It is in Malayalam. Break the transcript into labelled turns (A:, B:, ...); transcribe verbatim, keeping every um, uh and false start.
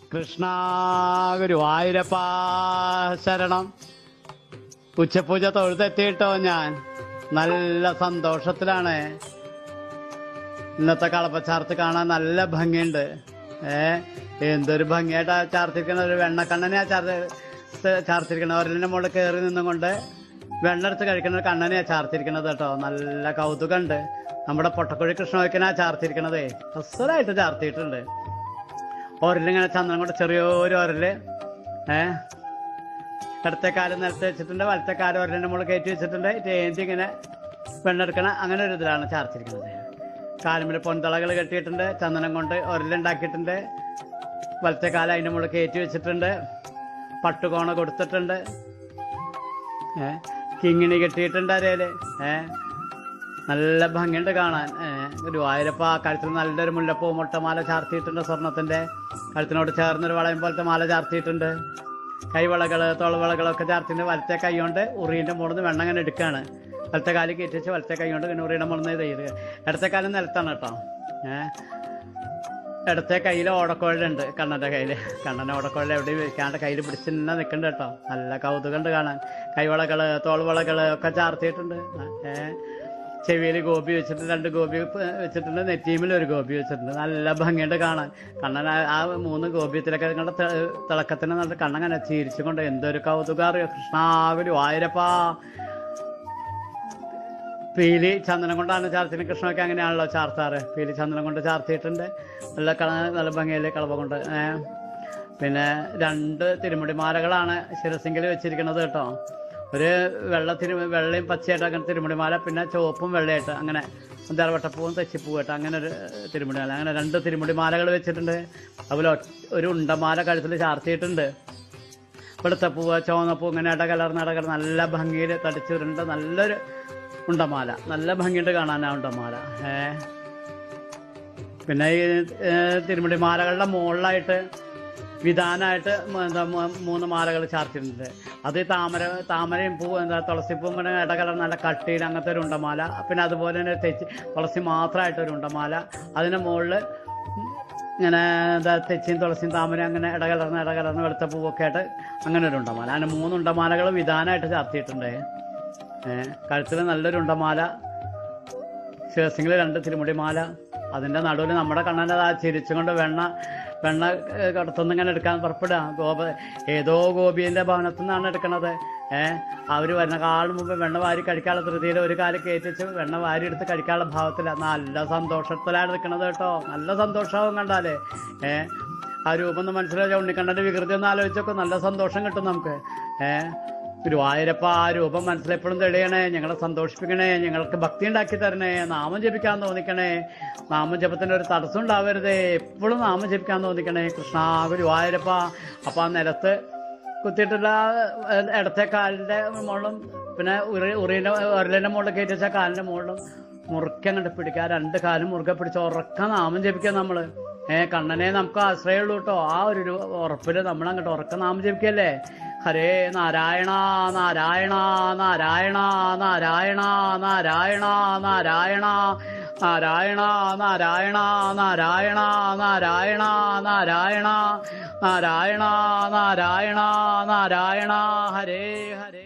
A: കൃഷ്ണ ഗുരുവായൂരപ്പ ശരണം. ഉച്ചപൂജ തൊഴുതെത്തിയിട്ടോ ഞാൻ. നല്ല സന്തോഷത്തിലാണ്. ഇന്നത്തെ കളപ്പച്ചാർത്ത് കാണാൻ നല്ല ഭംഗിയുണ്ട്. ഏ എന്തൊരു ഭംഗിയായിട്ടാ ചാർത്തിരിക്കണ. ഒരു വെണ്ണക്കണ്ണനെയാ ചാർത്ത് ചാർത്തിരിക്കണ. ഒരലിന്റെ മുകളിൽ കയറി നിന്നും കൊണ്ട് വെണ്ണെടുത്ത് കഴിക്കുന്ന ഒരു കണ്ണനെയാ ചാർത്തിരിക്കണത് കേട്ടോ. നല്ല കൗതുകമുണ്ട്. നമ്മുടെ പൊട്ടക്കുഴി കൃഷ്ണവയ്ക്കനാ ചാർത്തിരിക്കണതേ. അസലായിട്ട് ചാർത്തിയിട്ടുണ്ട്. ഒരലിങ്ങനെ ചന്ദനം കൊണ്ട് ചെറിയൊരു ഒരല് ഏഹ് ഇടത്തെ കാലം നിലത്ത് വെച്ചിട്ടുണ്ട്, വലത്തെ കാലം ഒരലിന്റെ മുകളിൽ കയറ്റി വെച്ചിട്ടുണ്ട്. ഏന്തി ഇങ്ങനെ വെണ്ണെടുക്കണ അങ്ങനെ ഒരു ഇതിലാണ് ചാർത്തിരിക്കുന്നത്. കാലുമിൽ പൊൻതളകൾ കെട്ടിയിട്ടുണ്ട്, ചന്ദനം കൊണ്ട് ഒരലുണ്ടാക്കിയിട്ടുണ്ട്. വലത്തെ കാലം അതിൻ്റെ മുകളിൽ കയറ്റി വെച്ചിട്ടുണ്ട്. പട്ടുകോണ കൊടുത്തിട്ടുണ്ട്. ഏഹ് കിങ്ങിണി കെട്ടിയിട്ടുണ്ട് അരയില്. ഏഹ് നല്ല ഭംഗിയുണ്ട് കാണാൻ. ഗുരുവായൂരപ്പ കഴുത്തിൽ നല്ലൊരു മുല്ലപ്പൂ മുട്ടമാല ചാർത്തിയിട്ടുണ്ട്. സ്വർണത്തിന്റെ കഴുത്തിനോട് ചേർന്നൊരു വളയം പോലത്തെ മാല ചാർത്തിയിട്ടുണ്ട്. കൈവളകള് തോളവളകളൊക്കെ ചാർത്തിയിട്ട് വലത്തെ കൈ കൊണ്ട് ഉറിയുടെ മുകളിൽ നിന്ന് വെണ്ണം അങ്ങനെ എടുക്കുകയാണ്. വലത്തെ കാലിൽ കയറ്റി വെച്ച് വലത്തെ കൈ കൊണ്ട് പിന്നെ ഉറിയുടെ മുകളിൽ നിന്ന് ചെയ്ത് ഇടത്തെ കാലം നിലത്താണ് കേട്ടോ. ഏഹ് ഇടത്തെ കയ്യിൽ ഓടക്കോഴുണ്ട്. കണ്ണന്റെ കയ്യിൽ കണ്ണന്റെ ഓടക്കോഴ എവിടെയും വെക്കാണ്ട് കയ്യിൽ പിടിച്ച് തന്നെ നിൽക്കുന്നുണ്ട് കേട്ടോ. നല്ല കൗതുകമുണ്ട് കാണാൻ. കൈവളകള് തോൾവളകള് ഒക്കെ ചാർത്തിയിട്ടുണ്ട്. ഏഹ് ചെവിയിൽ ഗോപി വെച്ചിട്ട് രണ്ട് ഗോപി വെച്ചിട്ടുണ്ട്. നെറ്റീമിൽ ഒരു ഗോപി വെച്ചിട്ടുണ്ട്. നല്ല ഭംഗിയുണ്ട് കാണാൻ. കണ്ണൻ ആ മൂന്ന് ഗോപിയത്തിലൊക്കെ നിങ്ങളുടെ തിളക്കത്തിന് നല്ല കണ്ണങ്ങനെ ചിരിച്ചുകൊണ്ട് എന്തൊരു കൗതുകം അറിയോ. കൃഷ്ണ ഗുരുവായൂരപ്പ. പീലി ചന്ദനം കൊണ്ടാണ് ചാർത്തിന്. കൃഷ്ണനൊക്കെ അങ്ങനെയാണല്ലോ ചാർത്താറ്. പീലി ചന്ദനം കൊണ്ട് ചാർത്തിയിട്ടുണ്ട്. നല്ല കള നല്ല ഭംഗിയില് കളവ കൊണ്ട്. പിന്നെ രണ്ട് തിരുമുടിമാലകളാണ് ശിരസിങ്കിൽ വെച്ചിരിക്കുന്നത് കേട്ടോ. ഒരു വെള്ള തിരു വെള്ളയും പച്ചയായിട്ട് അങ്ങനെ തിരുമുടിമാല, പിന്നെ ചുവപ്പും വെള്ളയായിട്ട് അങ്ങനെ അഞ്ചാറുവട്ടപ്പൂവും തെച്ചിപ്പൂവായിട്ട് അങ്ങനെ ഒരു തിരുമുടിമാല. അങ്ങനെ രണ്ട് തിരുമുടിമാലകൾ വെച്ചിട്ടുണ്ട്. അതുപോലെ ഒരു ഉണ്ടമാല കഴുത്തിൽ ചാർത്തിയിട്ടുണ്ട്. വെളുത്തപ്പൂവ് ചുവന്നപ്പൂ ഇങ്ങനെ ഇടകലർന്ന് ഇടകലർന്ന് നല്ല ഭംഗിയിൽ തടിച്ചിട്ടുണ്ട്. നല്ലൊരു ഉണ്ടമാല. നല്ല ഭംഗിയുണ്ട് കാണാൻ ആ ഉണ്ടമാല. ഏഹ് പിന്നെ ഈ തിരുമുടിമാലകളുടെ മുകളിലായിട്ട് വിധാനമായിട്ട് എന്താ മൂന്ന് മാലകൾ ചാർത്തിയിട്ടുണ്ട്. അത് താമര താമരയും പൂ എന്താ തുളസിപ്പൂവും പിന്നെ ഇടകലർ നല്ല കട്ടിയിൽ അങ്ങനത്തെ ഒരു ഉണ്ടമാല. പിന്നെ അതുപോലെ തന്നെ തെച്ചി തുളസി മാത്രമായിട്ടൊരു ഉണ്ടമാല. അതിൻ്റെ മുകളിൽ ഇങ്ങനെ എന്താ തെച്ചിയും തുളസിയും താമരയും അങ്ങനെ ഇടകലർന്ന് ഇടകലർന്ന് വെളുത്ത പൂവൊക്കെ ആയിട്ട് അങ്ങനെ ഒരു ഉണ്ടമാല. അങ്ങനെ മൂന്ന് ഉണ്ടമാലകൾ വിധാനമായിട്ട് ചാർത്തിയിട്ടുണ്ട്. ഏഹ് കഴുത്തിൽ നല്ലൊരു ഉണ്ടമാല, ശിരസിങ്ങിൽ രണ്ട് തിരുമുടിമാല. അതിൻ്റെ നടുവിൽ നമ്മുടെ കണ്ണൻ്റെ ആ ചിരിച്ചുകൊണ്ട് വെണ്ണ വെണ്ണ കടത്തുനിന്ന് ഇങ്ങനെ എടുക്കാൻ പുറപ്പെടുക. ഗോപ ഏതോ ഗോപിയൻ്റെ ഭവനത്തു നിന്നാണ് എടുക്കണത്. ഏഹ് അവർ വരുന്ന കാലം മുമ്പ് വെണ്ണ വാരി കഴിക്കാനുള്ള ധൃതിയിൽ ഒരു കാലം കയറ്റിച്ച് വെണ്ണ വാരി എടുത്ത് കഴിക്കാനുള്ള ഭാവത്തിലാണ്. നല്ല സന്തോഷത്തിലാണ് നിൽക്കണത് കേട്ടോ. നല്ല സന്തോഷമാവും കണ്ടാലേ. ഏഹ് ആ രൂപം ഒന്ന് മനസ്സിലാക്കുക. ഉണ്ണിക്കണ്ണൻ്റെ വികൃതി ഒന്ന് ആലോചിച്ചൊക്കെ നല്ല സന്തോഷം കിട്ടും നമുക്ക്. ഏഹ് ഗുരുവായൂരപ്പ ആ രൂപം മനസ്സിലെപ്പോഴും തെളിയണേ. ഞങ്ങളെ സന്തോഷിപ്പിക്കണേ. ഞങ്ങൾക്ക് ഭക്തി ഉണ്ടാക്കി തരണേ. നാമം ജപിക്കാൻ തോന്നിക്കണേ. നാമം ജപത്തിന് ഒരു തടസ്സം ഉണ്ടാവരുതേ. എപ്പോഴും നാമം ജപിക്കാൻ തോന്നിക്കണേ. കൃഷ്ണ ഗുരുവായൂരപ്പ. അപ്പം ആ നിലത്ത് കുത്തിയിട്ടുള്ള ഇടത്തെ കാലിൻ്റെ മുകളിലും പിന്നെ ഉറി ഉറീൻ്റെ ഉരലിൻ്റെ മുകളിൽ കയറ്റി വെച്ച കാലിൻ്റെ മുകളിലും മുറുക്കെ അങ്ങോട്ട് പിടിക്കുക. രണ്ട് കാലും മുറുക്കെ പിടിച്ച് ഉറക്കം നാമം ജപിക്കുക നമ്മൾ. ഏഹ് കണ്ണനെ നമുക്ക് ആശ്രയമുള്ളൂ കേട്ടോ. ആ ഒരു ഉറപ്പിൽ നമ്മൾ അങ്ങോട്ട് ഉറക്കം നാമം ജപിക്കല്ലേ. ഹരേ നാരായണ നാരായണ നാരായണ നാരായണ നാരായണ നാരായണ നാരായണ നാരായണ നാരായണ നാരായണ നാരായണ നാരായണ നാരായണ നാരായണ ഹരേ ഹരേ.